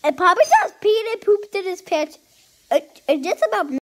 And Papa just peed and pooped in his pants just about